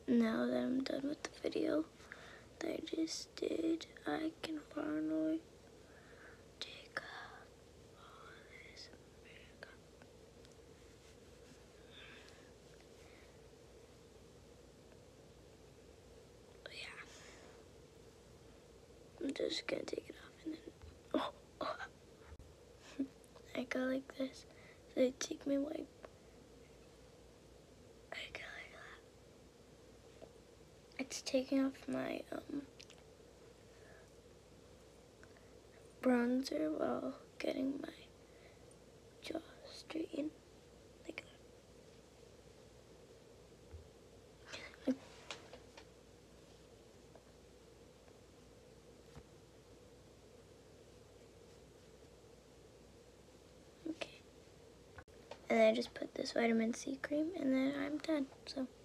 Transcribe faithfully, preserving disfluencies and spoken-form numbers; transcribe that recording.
now that I'm done with the video that I just did, I can finally take all this makeup. But yeah, I'm just gonna take it off and then, oh, oh. I go like this. So I take my wipe. I go like that. It's taking off my um bronzer while getting my jaw straightened. Like that. Okay. And then I just put this vitamin C cream and then I'm done. So